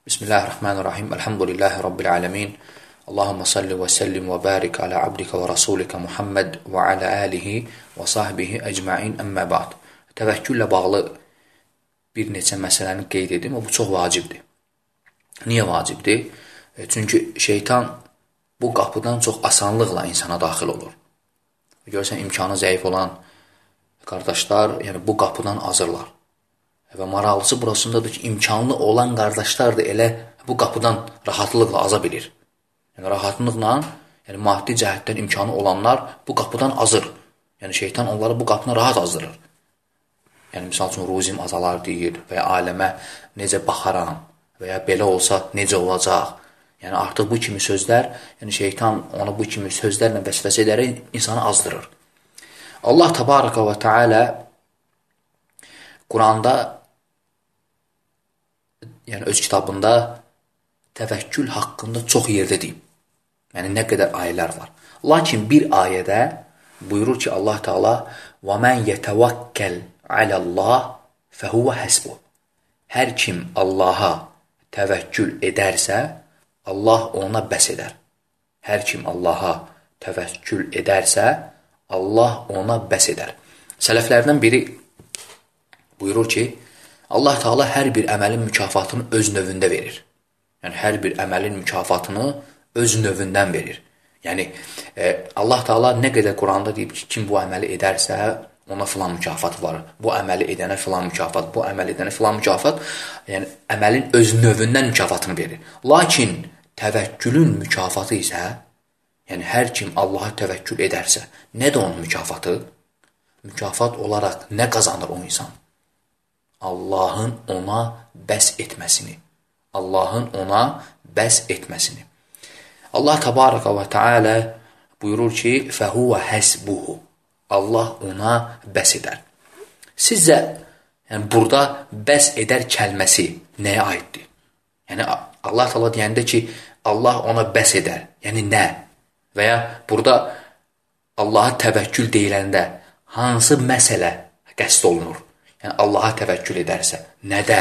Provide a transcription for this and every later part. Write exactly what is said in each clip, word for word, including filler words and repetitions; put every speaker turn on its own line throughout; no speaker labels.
Bismillahirrahmanirrahim. Elhamdülillahi Rabbil alemin. Allahumma salli və səllim və barik alə abdika və rasulika Muhammed və alə alihi və sahbihi əcmain əmmə ba'd. Təvəkküllə bağlı bir neçə məsələni qeyd edim və bu çox vacibdir. Niyə vacibdir? Çünki şeytan bu qapıdan çox asanlıqla insana daxil olur. Görürsən, imkanı zəif olan qardaşlar yəni bu qapıdan azırlar. Və maraqlısı burasındadır ki, imkanlı olan qardaşlar da elə bu qapıdan rahatlıqla aza bilir. Yəni, rahatlıqla, yəni maddi cəhətdən imkanı olanlar bu qapıdan azır. Yəni, şeytan onları bu qapına rahat azdırır. Yəni, misal üçün, ruzim azalar deyir və ya aləmə necə baxaram və ya belə olsa necə olacaq. Yəni, artıq bu kimi sözlər, yəni şeytan onu bu kimi sözlərlə vəsvəsə edərək insanı azdırır. Allah Təbaraka və Teala Quranda yəni öz kitabında təvəkkül haqqında çox yerdə deyib. Yəni nə qədər ayələr var. Lakin bir ayədə buyurur ki, Allah Teala və mən yetəvəkkəl aləllah fəhuvə həsbuh. Hər kim Allaha təvəkkül edərsə, Allah ona bəs edər. Hər kim Allaha təvəkkül edərsə, Allah ona bəs edər. Sələflərdən biri buyurur ki, Allah Teala hər bir əməlin mükafatını öz növündə verir. Yəni, hər bir əməlin mükafatını öz növündən verir. Yəni, e, Allah Teala nə qədər Quranda deyib ki, kim bu əməli edərsə, ona filan mükafat var. Bu əməli edənə filan mükafat, bu əməli edənə filan mükafat. Yəni, əməlin öz növündən mükafatını verir. Lakin təvəkkülün mükafatı isə, yəni hər kim Allaha təvəkkül edərsə, nədir onun mükafatı? Mükafat olaraq nə qazanır o insan? Allahın ona bəs etməsini. Allahın ona bəs etməsini. Allah Təbaraka və Teala buyurur ki, fəhuvə həsbuhu. Allah ona bəs edər. Sizcə, yəni burada bəs edər kəlməsi nəyə aiddir? Yəni Allah Teala deyəndə ki, Allah ona bəs edər. Yəni nə? Və ya burada Allaha təvəkkül deyiləndə hansı məsələ qəsd olunur? Yəni, Allaha təvəkkül edərsə, nədə?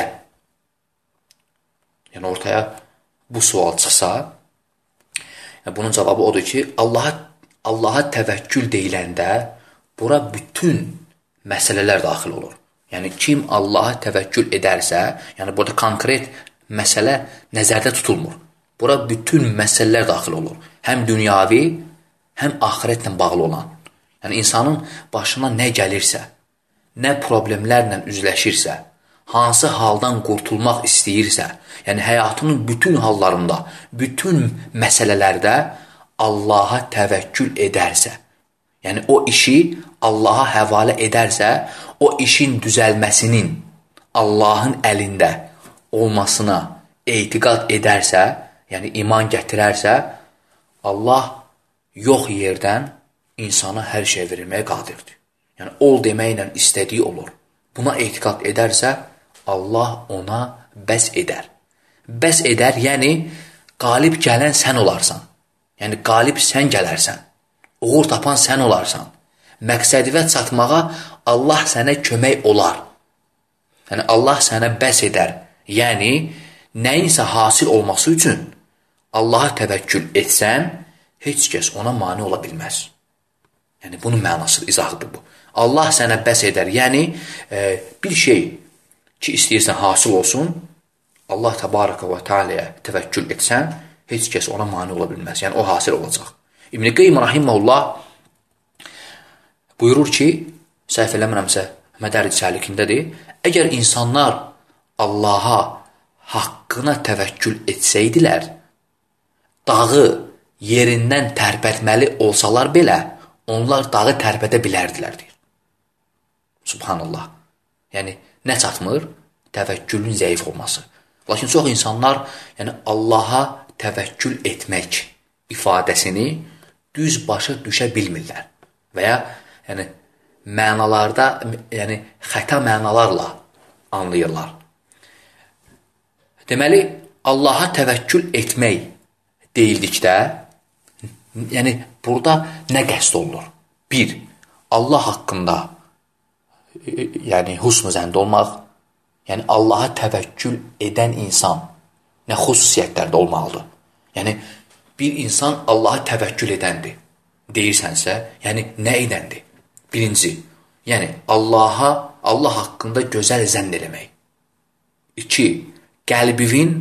Yəni, ortaya bu sual çıxsa, yəni, bunun cavabı odur ki, Allaha, Allaha təvəkkül deyiləndə bura bütün məsələlər daxil olur. Yəni, kim Allaha təvəkkül edərsə, yəni, burada konkret məsələ nəzərdə tutulmur. Bura bütün məsələlər daxil olur. Həm dünyavi, həm axirətlə bağlı olan. Yəni, insanın başına nə gəlirsə, nə problemlərlə üzləşirsə, hansı haldan qurtulmaq istəyirsə, yəni həyatının bütün hallarında, bütün məsələlərdə Allaha təvəkkül edərsə, yəni o işi Allaha həvalə edərsə, o işin düzəlməsinin Allahın əlində olmasına etiqad edərsə, yəni iman gətirərsə, Allah yox yerdən insana hər şey verilməyə qadirdir. Yəni, ol deməklə istədiyi olur. Buna etiqad edərsə, Allah ona bəs edər. Bəs edər, yəni, qalib gələn sən olarsan. Yəni, qalib sən gələrsən. Uğur tapan sən olarsan. Məqsədivə çatmağa Allah sənə kömək olar. Yəni, Allah sənə bəs edər. Yəni, nəyinsə hasil olması üçün Allaha təvəkkül etsən, heç kəs ona mane ola bilməz. Yəni, bunun mənasıdır, izahıdır bu. Allah sənə bəs edər. Yəni, e, bir şey ki, istəyirsən hasil olsun, Allah Təbaraka və Teala'ya təvəkkül etsən, heç kəs ona mane ola bilməz. Yəni, o hasil olacaq. İbn-i Qeym Rahiməhullah buyurur ki, səhv eləmirəmsə, Mədərc Səlikindədir, əgər insanlar Allaha haqqına təvəkkül etsəydilər, dağı yerindən tərpətməli olsalar belə, onlar dağı tərpədə bilərdilər, deyir. Subhanallah. Yəni, nə çatmır? Təvəkkülün zəif olması. Lakin çox insanlar yəni, Allaha təvəkkül etmək ifadəsini düz başa düşə bilmirlər. Və ya yəni, mənalarda, yəni, xəta mənalarla anlayırlar. Deməli, Allaha təvəkkül etmək deyildikdə, yəni, burada nə qəsd olunur? Bir, Allah haqqında yəni husn-u zənd olmaq, yəni Allaha təvəkkül edən insan nə xüsusiyyətlərdə olmalıdır? Yəni, bir insan Allaha təvəkkül edəndir, deyirsənsə, yəni nə edəndir? Birinci, yəni Allaha, Allah haqqında gözəl zənn eləmək. İki, qəlbinin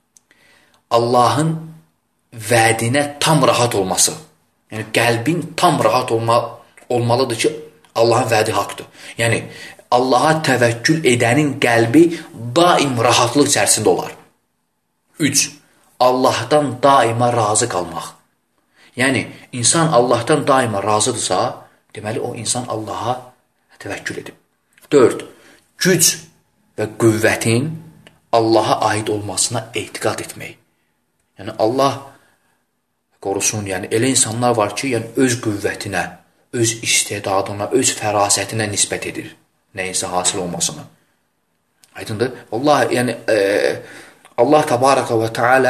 Allahın vədinə tam rahat olması. Yəni, qəlbin tam rahat olma, olmalıdır ki, Allahın vədi haqdır. Yəni, Allaha təvəkkül edənin qəlbi daim rahatlıq içərisində olar. Üç, Allahdan daima razı qalmaq. Yəni, insan Allahdan daima razıdırsa, deməli, o insan Allaha təvəkkül edib. Dörd, güc və qüvvətin Allaha aid olmasına etiqad etmək. Yəni, Allah qorusun, yəni, elə insanlar var ki, yəni, öz qüvvətinə, öz istedadına, öz fərasətinə nisbət edir. Nəyinsə hasil olmasını. Aydındır? Allah, yəni, e, Allah təbaraka və teala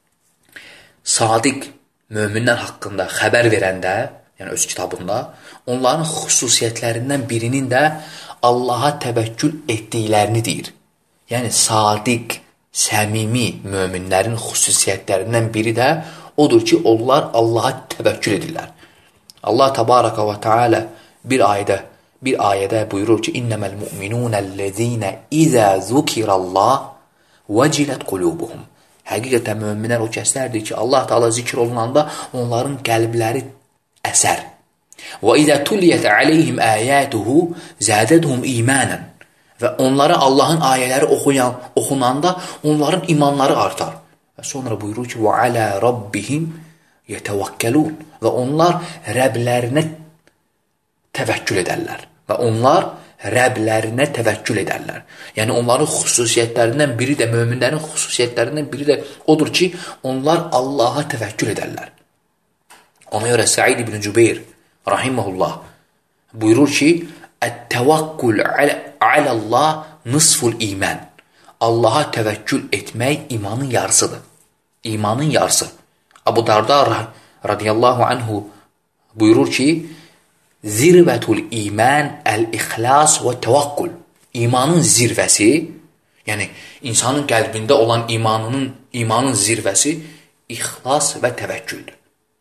sadiq möminlər haqqında xəbər verəndə, yəni öz kitabında, onların xüsusiyyətlərindən birinin də Allaha təvəkkül etdiklərini deyir. Yəni, sadiq, səmimi möminlərin xüsusiyyətlərindən biri də odur ki, onlar Allaha təvəkkül edirlər. Allah təbaraka və teala bir ayədə bir ayədə buyurur ki, İnnəməl mu'minunəl-ləzīnə izə zukirallah vəcilət qulubuhum. Həqiqətən möminlər o kəslərdir ki, Allah Teala zikr olunanda onların qəlbləri əsər. Və izə tuliyyət aleyhim əyətuhu zədədhum imanən. Və onlara Allahın ayələri oxuyan, oxunanda onların imanları artar. Və sonra buyurur ki, və alə rabbihim yetəvəkkəlun. Və onlar Rəblərinə təvəkkül edərlər. Və onlar Rəblərinə təvəkkül edərlər. Yəni, onların xüsusiyyətlərindən biri də, möminlərin xüsusiyyətlərindən biri də odur ki, onlar Allaha təvəkkül edərlər. Ona görə Səid ibn Cübeyr, rahiməhullah, buyurur ki, Ət-təvakkül aləllah nisful iman. Allaha təvəkkül etmək imanın yarısıdır. İmanın yarısı. Abu Darda radiyallahu anhu buyurur ki, Zirvətul iman əl-ixlas və təvakkül. İmanın zirvəsi, yəni insanın qəlbində olan imanının, imanın zirvəsi ixlas və təvəkküldür.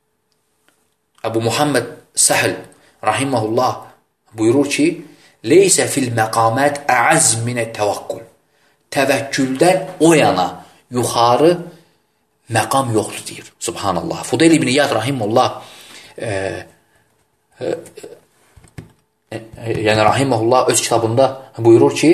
Əbu Muhammed Səhl rahiməhullah buyurur ki, Leysə fil məqamət əəz minə təvakkül. Təvəkküldən o yana yuxarı məqam yoxdur deyir. Subhanallah. Fudayl ibn İyad rahiməhullah e, e, e, yəni rahiməhullah öz kitabında buyurur ki,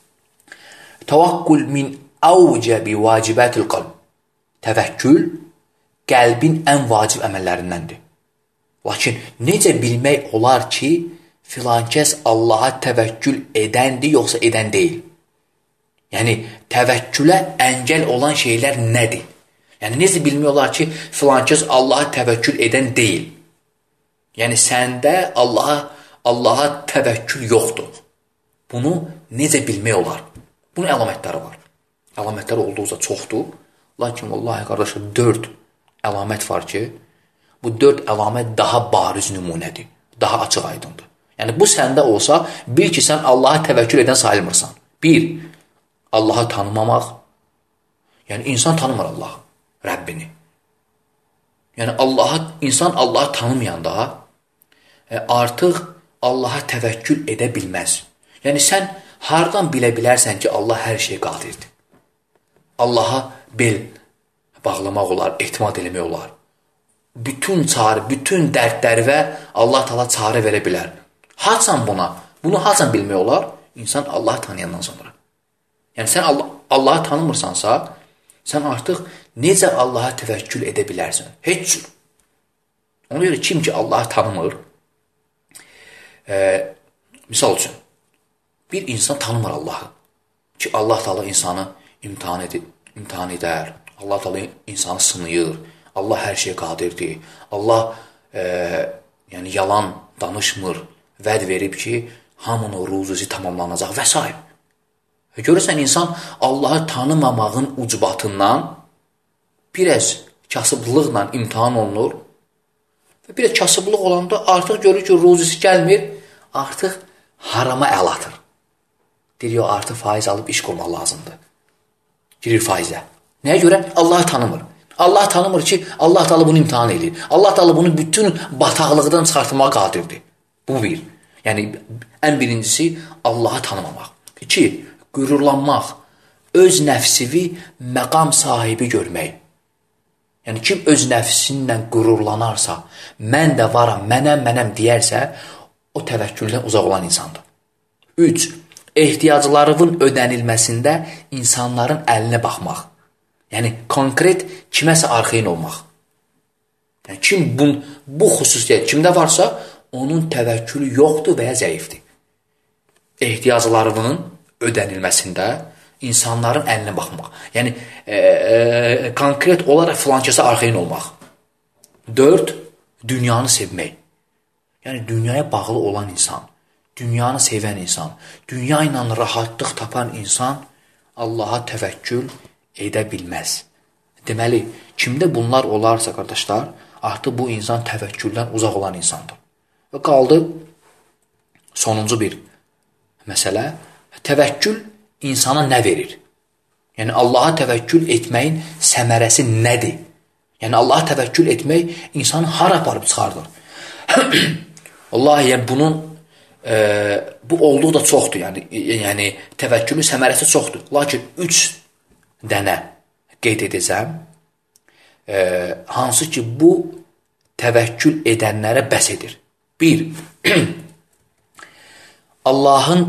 Təvakkül min əvcəbi vacibətil qalb. Təvəkkül qəlbin ən vacib əməllərindəndir. Lakin necə bilmək olar ki, filan kəs Allaha təvəkkül edəndir, yoxsa edən deyil? Yəni, təvəkkülə əngəl olan şeylər nədir? Yəni, necə bilmək olar ki, filan kəs Allaha təvəkkül edən deyil? Yəni, səndə Allaha, Allaha təvəkkül yoxdur. Bunu necə bilmək olar? Bunun əlamətləri var. Əlamətləri olduqca çoxdur. Lakin, vallahi qardaşlar, dörd əlamət var ki, bu dörd əlamət daha bariz nümunədir, daha açıq aydındır. Yəni, bu səndə olsa, bil ki, sən Allaha təvəkkül edən sayılmırsan. Bir, Allaha tanımamaq. Yəni, insan tanımır Allahı, Rəbbini. Yəni, Allaha, insan Allahı tanımayanda e, artıq Allaha təvəkkül edə bilməz. Yəni, sən hardan bilə bilərsən ki, Allah hər şey qadirdir? Allaha bel bağlamaq olar, etimad eləmək olar. Bütün çarə, bütün dərdləri və Allah Teala çarə verə bilər. Haçan buna? Bunu haçan bilmək olar? İnsan Allahı tanıyandan sonra. Yəni, sən Allah, Allahı tanımırsansa, sən artıq necə Allaha təvəkkül edə bilərsən? Heç cür. Ona görə kim ki Allahı tanımır, e, misal üçün, bir insan tanımır Allahı. Ki Allah Teala insanı imtihan, ed imtihan edər. Allah Teala insanı sınıyır. Allah hər şey qadirdir. Allah e, yəni yalan danışmır. Vəd verib ki, hamının ruzusu tamamlanacaq və s. Görürsən, insan Allahı tanımamağın ucbatından biraz kasıblıqla imtihan olunur və biraz kasıblıq olanda artıq görür ki, ruzusu gəlmir, artıq harama əl atır. Deyir, artıq faiz alıb iş qurmaq lazımdır. Girir faizə. Nəyə görə? Allah tanımır. Allah tanımır ki, Allah Taala bunu imtahan edir. Allah Taala bunu bütün bataqlıqdan çıxartmağa qadirdir. Bu bir. Yəni, ən birincisi Allahı tanımamaq. İki, qürurlanmaq. Öz nəfsivi məqam sahibi görmək. Yəni, kim öz nəfsinlə qürurlanarsa, mən də varam, mənəm, mənəm deyərsə, o təvəkküldən uzaq olan insandır. Üç, ehtiyaclarının ödənilməsində insanların əlinə baxmaq. Yəni, konkret kiməsə arxeyin olmaq. Yəni, kim bu, bu xüsusiyyət kimdə varsa, onun təvəkkülü yoxdur və ya zəifdir. Ehtiyaclarının ödənilməsində insanların əlinə baxmaq. Yəni, e, e, konkret olaraq filankəsə arxeyin olmaq. Dörd, dünyanı sevmək. Yəni, dünyaya bağlı olan insan, dünyanı sevən insan, dünya ilə rahatlıq tapan insan Allaha təvəkkül edə bilməz. Deməli, kimdə bunlar olarsa, qardaşlar, artıq bu insan təvəkküldən uzaq olan insandır. Və qaldı sonuncu bir məsələ, təvəkkül insana nə verir? Yəni, Allaha təvəkkül etməyin səmərəsi nədir? Yəni, Allaha təvəkkül etmək insanı hara aparıb çıxardır? Allah, yəni, bunun e, bu olduqda çoxdur. Yəni, yəni təvəkkülün səmərəsi çoxdur. Lakin üç dənə qeyd edəcəm, e, hansı ki, bu təvəkkül edənlərə bəs edir. Bir, Allahın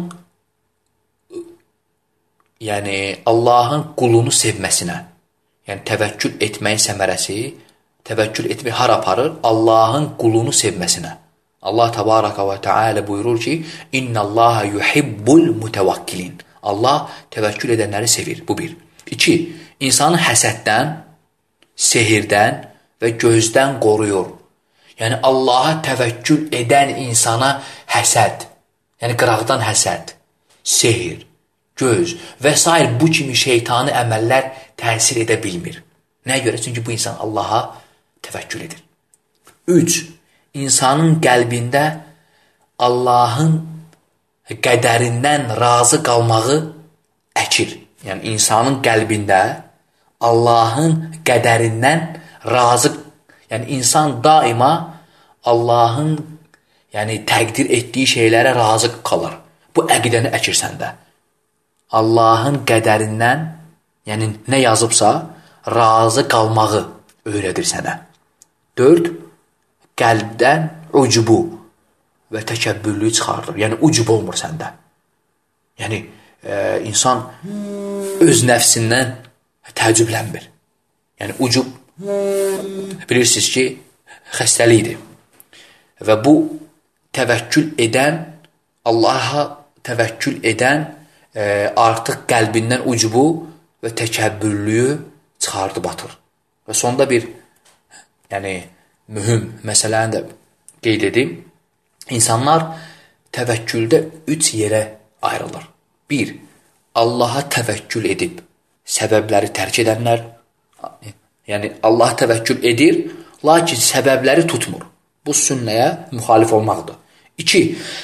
yəni Allahın qulunu sevməsinə, yəni təvəkkül etməyin səmərəsi, təvəkkül etmək hara aparır? Allahın qulunu sevməsinə. Allah təbaraka və teala buyurur ki, İnnallaha yuhibbul mutavakkilin. Allah təvəkkül edənləri sevir. Bu bir. İki, insanı həsəddən, sehirdən və gözdən qoruyur. Yəni, Allaha təvəkkül edən insana həsəd, yəni qıraqdan həsəd, sehir, göz və s. bu kimi şeytani əməllər təsir edə bilmir. Nəyə görə? Çünki bu insan Allaha təvəkkül edir. Üç, insanın qəlbində Allahın qədərindən razı qalmağı əkir. Yəni, insanın qəlbində Allahın qədərindən razı, yəni insan daima Allahın yəni, təqdir etdiyi şeylərə razı qalır. Bu əqidəni əkir səndə. Allahın qədərindən, yəni nə yazıbsa, razı qalmağı öyrədir sənə. Dörd, qəlbdən ucubu və təkəbbürlüyü çıxardır. Yəni, ucub olmur səndə. Yəni, e, insan öz nəfsindən təəccüblənmir. Yəni, ucub, bilirsiniz ki, xəstəlikdir. Və bu, təvəkkül edən, Allaha təvəkkül edən e, artıq qəlbindən ucubu və təkəbbürlüyü çıxardı batır. Və sonda bir, yəni, mühüm məsələni də qeyd edim. İnsanlar təvəkküldə üç yerə ayrılır. Bir, Allaha təvəkkül edib səbəbləri tərk edənlər, yəni Allah təvəkkül edir, lakin səbəbləri tutmur. Bu sünnəyə müxalif olmaqdır. İki,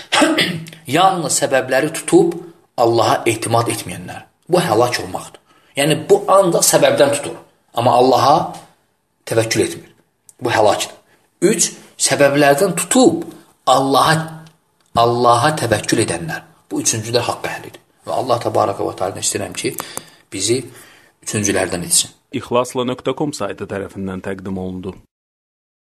yalnız səbəbləri tutub Allaha etimad etməyənlər. Bu həlak olmaqdır. Yəni, bu ancaq səbəbdən tutur. Amma Allaha təvəkkül etmir. Bu həlakdır. Üç, səbəblərdən tutub Allaha, Allaha təvəkkül edənlər. Bu üçüncü də haqq əhlidir. Və Allah təbaraka və teala istəyirəm ki, bizi üçüncülərdən etsin.
İxlasla nöqtə com saytı tərəfindən təqdim olundu.